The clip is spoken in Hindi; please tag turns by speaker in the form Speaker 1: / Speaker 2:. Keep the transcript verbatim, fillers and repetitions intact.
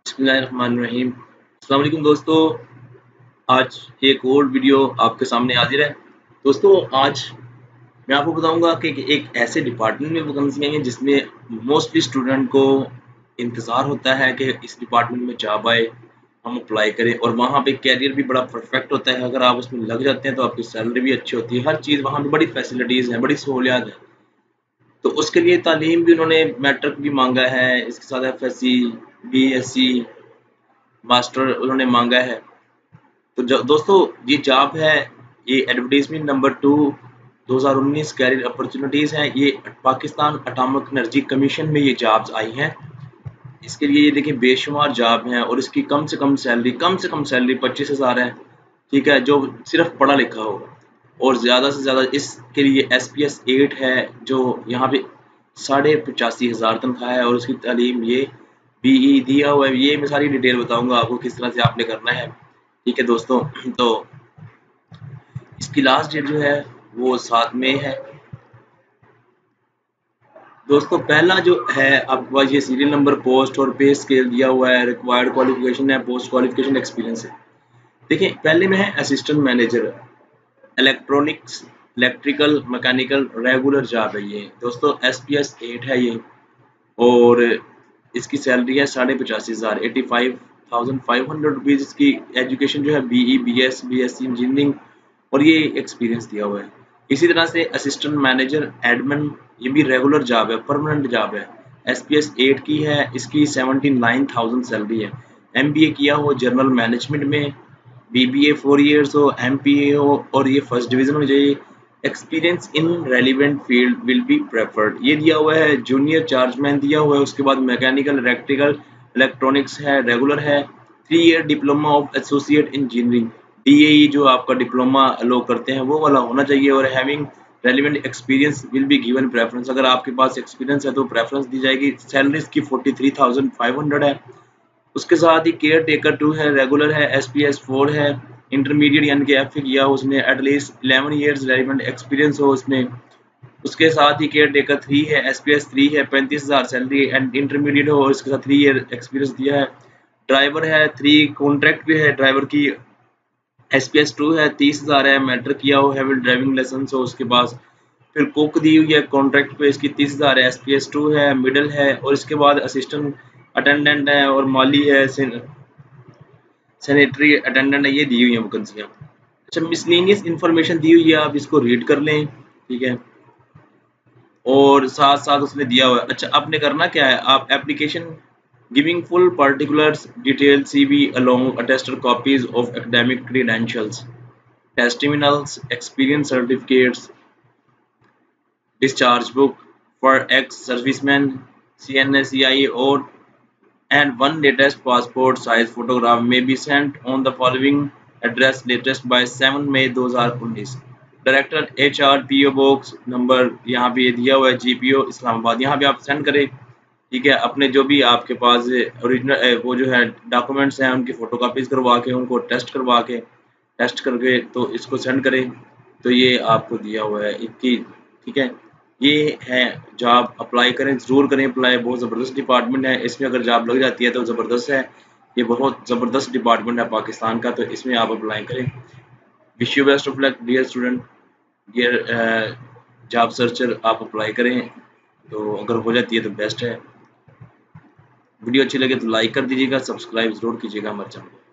Speaker 1: बिस्मिल्लाहिर्रहमानिर्रहीम। अस्सलाम वालेकुम दोस्तों, आज एक और वीडियो आपके सामने हाजिर है। दोस्तों आज मैं आपको बताऊंगा कि कि एक ऐसे डिपार्टमेंट में वैकेंसी आई है जिसमें मोस्टली स्टूडेंट को इंतज़ार होता है कि इस डिपार्टमेंट में जॉब आए, हम अप्लाई करें और वहाँ पे कैरियर भी बड़ा परफेक्ट होता है। अगर आप उसमें लग जाते हैं तो आपकी सैलरी भी अच्छी होती है, हर चीज़ वहाँ पे बड़ी फैसिलिटीज़ हैं, बड़ी सहूलियात हैं। तो उसके लिए तालीम भी उन्होंने मैट्रिक भी मांगा है, इसके साथ F S C, B S C, master उन्होंने मांगा है। तो जो दोस्तों ये जॉब है, ये एडवर्टाइजमेंट नंबर टू दो हज़ार उन्नीस कैरियर अपॉर्चुनिटीज़ हैं। ये पाकिस्तान एटॉमिक एनर्जी कमीशन में ये जॉब्स आई हैं। इसके लिए ये देखिए बेशुमार जॉब हैं और इसकी कम से कम सैलरी कम से कम सैलरी पच्चीस हज़ार है, ठीक है, जो सिर्फ पढ़ा लिखा होगा। और ज़्यादा से ज़्यादा इसके लिए एस पी एस एट है, जो यहाँ पे साढ़े पचासी हज़ार तनख्वाह है और उसकी तालीम ये बी ई दिया हुआ है। ये मैं सारी डिटेल बताऊंगा आपको किस तरह से आपने करना है, ठीक है दोस्तों। तो इसकी लास्ट डेट जो है वो सात मई है। दोस्तों पहला जो है आपके पास ये सीरियल नंबर, पोस्ट और पे स्केल दिया हुआ है, रिक्वायर्ड क्वालिफिकेशन है, पोस्ट क्वालिफिकेशन, एक्सपीरियंस है। देखिए पहले में है assistant manager electronics, electrical, mechanical, regular job है ये दोस्तों। एस पी एस एट है ये और इसकी सैलरी है साढ़े पचासी हज़ार, eighty five thousand five hundred rupees. इसकी एजुकेशन जो है B E, B S, B S C engineering और ये एक्सपीरियंस दिया हुआ है। इसी तरह से असिस्टेंट मैनेजर एडमिन, ये भी रेगुलर जॉब है, परमानेंट जॉब है, एस पी एस एट की है, इसकी सेवेंटी नाइन थाउजेंड सैलरी है। एम बी ए किया हो जर्नल मैनेजमेंट में, B B A four years हो, एम पी ए हो और ये फर्स्ट डिवीजन हो जाए। Experience in relevant field will be preferred, ये दिया हुआ है। जूनियर चार्जमैन दिया हुआ है, उसके बाद मैकेनिकल, इलेक्ट्रिकल, इलेक्ट्रॉनिक्स है, रेगुलर है। Three year diploma of associate engineering, D A E जो आपका डिप्लोमा लोग करते हैं वो वाला होना चाहिए। और having relevant experience will be given preference, अगर आपके पास एक्सपीरियंस है तो प्रेफरेंस दी जाएगी। सैलरी इसकी forty three thousand five hundred है। उसके साथ ही केयर टेकर टू है, रेगुलर है, एस पी एस फोर है, इंटरमीडिएट यानी कि एफ किया उसने, at least eleven years relevant experience हो उसमें। उसके साथ ही केयर टेकर थ्री है, एस पी एस थ्री है, पैंतीस हज़ार सैलरी एंड इंटरमीडिएट हो और इसके साथ थ्री ईयर एक्सपीरियंस दिया है। ड्राइवर है, थ्री कॉन्ट्रैक्ट भी है ड्राइवर की, एस पी एस टू है, तीस हज़ार है, मैट्रिक किया हो, हैवी ड्राइविंग लाइसेंस हो उसके पास। फिर कुक दी हुई है कॉन्ट्रैक्ट पे, इसकी तीस हज़ार है, एस पी एस टू है, मिडल है और इसके बाद असिस्टेंट अटेंडेंट है और माली है, सैनिटरी अटेंडेंट है, ये दी हुई है वैकेंसियाँ। अच्छा मिसलेनियस इन्फॉर्मेशन दी हुई है, आप इसको रीड कर लें, ठीक है। और साथ साथ उसने दिया हुआ है। अच्छा आपने करना क्या है, आप application giving full particulars detail C V along attested copies of academic credentials, testimonials, experience certificates, discharge book for ex serviceman, C N S C I और and one latest passport size photograph may be sent on the following address latest by seven May दो हज़ार उन्नीस। Director H R P O box number यहाँ पे दिया हुआ है, जी पी ओ इस्लामाबाद, यहाँ पे आप सेंड करें, ठीक है। अपने जो भी आपके पास ओरिजिनल वो जो है डॉक्यूमेंट्स हैं उनकी फोटोकॉपीज करवा के, उनको टेस्ट करवा के, टेस्ट करके तो इसको सेंड करें। तो ये आपको दिया हुआ है इक्की, ठीक है। ये है जॉब, अप्लाई करें, ज़रूर करें अप्लाई, बहुत ज़बरदस्त डिपार्टमेंट है। इसमें अगर जॉब लग जाती है तो ज़बरदस्त है, ये बहुत ज़बरदस्त डिपार्टमेंट है पाकिस्तान का, तो इसमें आप अप्लाई करें। Wish you best of luck dear student, dear job searcher, आप अप्लाई करें, तो अगर हो जाती है तो बेस्ट है। वीडियो अच्छी लगे तो लाइक कर दीजिएगा, सब्सक्राइब ज़रूर कीजिएगा हमारे चैनल को।